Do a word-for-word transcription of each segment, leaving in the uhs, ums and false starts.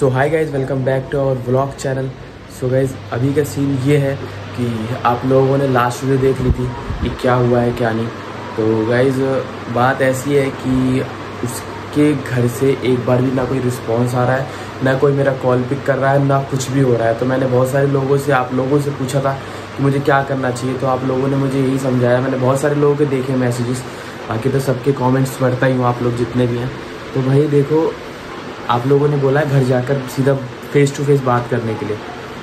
तो hi guys, welcome back to our vlog channel. So guys, अभी का scene ये है कि आप लोगों ने लास्ट वीडियो देख ली थी कि क्या हुआ है क्या नहीं। तो गाइज बात ऐसी है कि उसके घर से एक बार भी ना कोई रिस्पांस आ रहा है, ना कोई मेरा कॉल पिक कर रहा है, ना कुछ भी हो रहा है। तो मैंने बहुत सारे लोगों से आप लोगों से पूछा था कि मुझे क्या करना चाहिए, तो आप लोगों ने मुझे यही समझाया। मैंने बहुत सारे लोगों के देखे मैसेजेस, बाकी तो सबके कमेंट्स पढ़ता ही हूँ, आप लोग जितने भी हैं। तो भाई देखो, आप लोगों ने बोला है घर जाकर सीधा फेस टू फेस बात करने के लिए,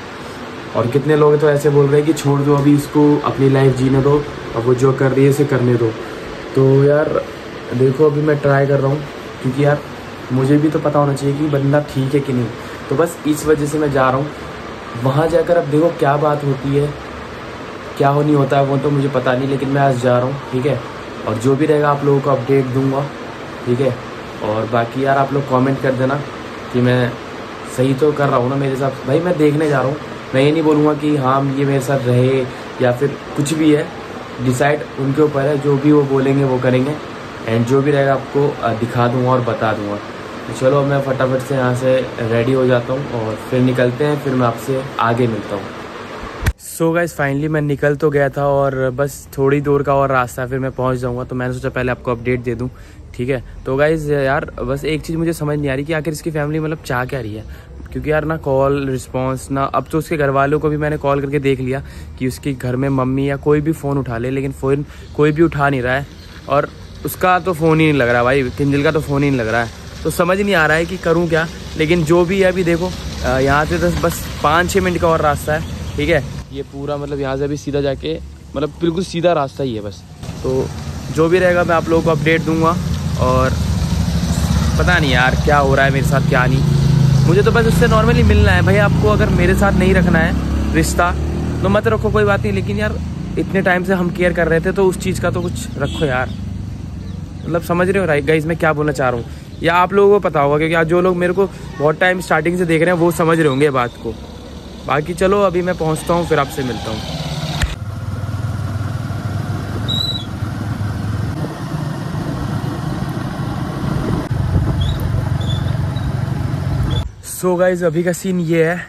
और कितने लोग तो ऐसे बोल रहे हैं कि छोड़ दो अभी इसको, अपनी लाइफ जीने दो, और वो जो कर रही है उसे करने दो। तो यार देखो, अभी मैं ट्राई कर रहा हूँ, क्योंकि यार मुझे भी तो पता होना चाहिए कि बंदा ठीक है कि नहीं। तो बस इस वजह से मैं जा रहा हूँ वहाँ जाकर। अब देखो क्या बात होती है, क्या हो नहीं होता है वो तो मुझे पता नहीं, लेकिन मैं आज जा रहा हूँ, ठीक है। और जो भी रहेगा आप लोगों को अपडेट दूंगा, ठीक है। और बाकी यार आप लोग कमेंट कर देना कि मैं सही तो कर रहा हूँ ना मेरे साथ। भाई मैं देखने जा रहा हूँ, मैं ये नहीं बोलूँगा कि हाँ ये मेरे साथ रहे या फिर कुछ भी है, डिसाइड उनके ऊपर है। जो भी वो बोलेंगे वो करेंगे, एंड जो भी रहेगा आपको दिखा दूँगा और बता दूँगा। तो चलो मैं फटाफट से यहाँ से रेडी हो जाता हूँ और फिर निकलते हैं, फिर मैं आपसे आगे मिलता हूँ। सो गाइस, फाइनली मैं निकल तो गया था और बस थोड़ी दूर का और रास्ता फिर मैं पहुँच जाऊँगा। तो मैंने सोचा पहले आपको अपडेट दे दूँ, ठीक है। तो गाइस यार बस एक चीज़ मुझे समझ नहीं आ रही कि आखिर इसकी फैमिली मतलब चाह क्या रही है, क्योंकि यार ना कॉल रिस्पांस ना, अब तो उसके घर वालों को भी मैंने कॉल करके देख लिया कि उसके घर में मम्मी या कोई भी फ़ोन उठा ले, लेकिन फ़ोन कोई भी उठा नहीं रहा है। और उसका तो फ़ोन ही नहीं लग रहा भाई, किंजल का तो फ़ोन ही नहीं लग रहा है। तो समझ नहीं आ रहा है कि करूँ क्या। लेकिन जो भी है, अभी देखो यहाँ से तो बस पाँच छः मिनट का और रास्ता है, ठीक है। ये पूरा मतलब यहाँ से अभी सीधा जाके मतलब बिल्कुल सीधा रास्ता ही है बस। तो जो भी रहेगा मैं आप लोगों को अपडेट दूंगा। और पता नहीं यार क्या हो रहा है मेरे साथ क्या नहीं। मुझे तो बस उससे नॉर्मली मिलना है भाई। आपको अगर मेरे साथ नहीं रखना है रिश्ता तो मत रखो, कोई बात नहीं। लेकिन यार इतने टाइम से हम केयर कर रहे थे, तो उस चीज़ का तो कुछ रखो यार। मतलब समझ रहे हो राइट गाइस मैं क्या बोलना चाह रहा हूँ, या आप लोगों को पता होगा, क्योंकि आज जो लोग मेरे को बहुत टाइम स्टार्टिंग से देख रहे हैं वो समझ रहे होंगे बात को। बाकी चलो अभी मैं पहुँचता हूँ, फिर आपसे मिलता हूँ। सो गाइज अभी का सीन ये है,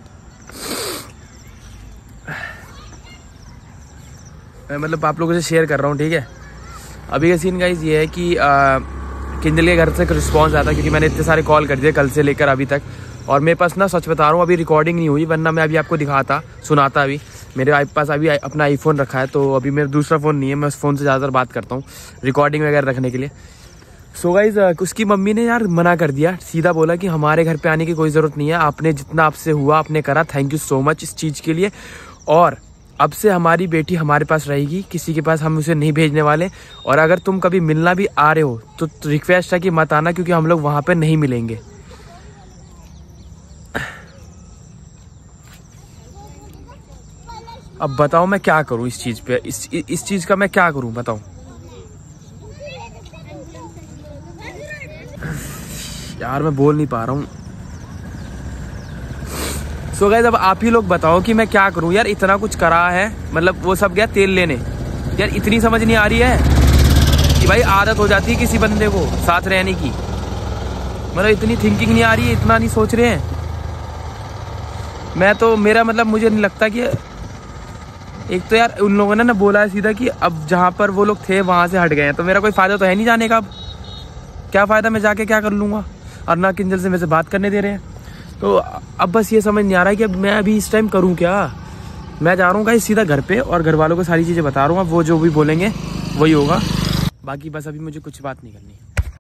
मैं मतलब आप लोगों से शेयर कर रहा हूँ, ठीक है। अभी का सीन गाइज ये है कि किंजल के घर से रिस्पांस आता, क्योंकि मैंने इतने सारे कॉल कर दिए कल से लेकर अभी तक। और मेरे पास ना सच बता रहा हूँ अभी रिकॉर्डिंग नहीं हुई, वरना मैं अभी आपको दिखाता सुनाता। अभी मेरे पास अभी अपना आईफोन रखा है, तो अभी मेरा दूसरा फ़ोन नहीं है, मैं उस फ़ोन से ज़्यादातर बात करता हूँ रिकॉर्डिंग वगैरह रखने के लिए। सो गाइज उसकी मम्मी ने यार मना कर दिया, सीधा बोला कि हमारे घर पे आने की कोई ज़रूरत नहीं है, आपने जितना आपसे हुआ आपने करा, थैंक यू सो मच इस चीज़ के लिए। और अब से हमारी बेटी हमारे पास रहेगी, किसी के पास हम उसे नहीं भेजने वाले। और अगर तुम कभी मिलना भी आ रहे हो तो रिक्वेस्ट है कि मत आना, क्योंकि हम लोग वहाँ पे नहीं मिलेंगे। अब बताओ मैं क्या करूँ इस चीज़ पे, इस इस चीज़ का मैं क्या करूँ बताओ। यार मैं बोल नहीं पा रहा हूँ। सो गाइस अब आप ही लोग बताओ कि मैं क्या करूँ यार। इतना कुछ करा है, मतलब वो सब गया तेल लेने, यार इतनी समझ नहीं आ रही है कि भाई आदत हो जाती है किसी बंदे को साथ रहने की। मतलब इतनी थिंकिंग नहीं आ रही है, इतना नहीं सोच रहे हैं। मैं तो मेरा मतलब मुझे नहीं लगता कि, एक तो यार उन लोगों ने ना बोला है सीधा कि अब जहाँ पर वो लोग थे वहाँ से हट गए हैं, तो मेरा कोई फ़ायदा तो है नहीं जाने का। अब क्या फ़ायदा, मैं जाके क्या कर लूँगा। और ना किंजल से मेरे से बात करने दे रहे हैं। तो अब बस ये समझ नहीं आ रहा है कि अब मैं अभी इस टाइम करूँ क्या। मैं जा रहा हूँ गाइस सीधा घर पे, और घर वालों को सारी चीज़ें बता रहा हूँ। अब वो जो भी बोलेंगे वही होगा। बाकी बस अभी मुझे कुछ बात नहीं करनी।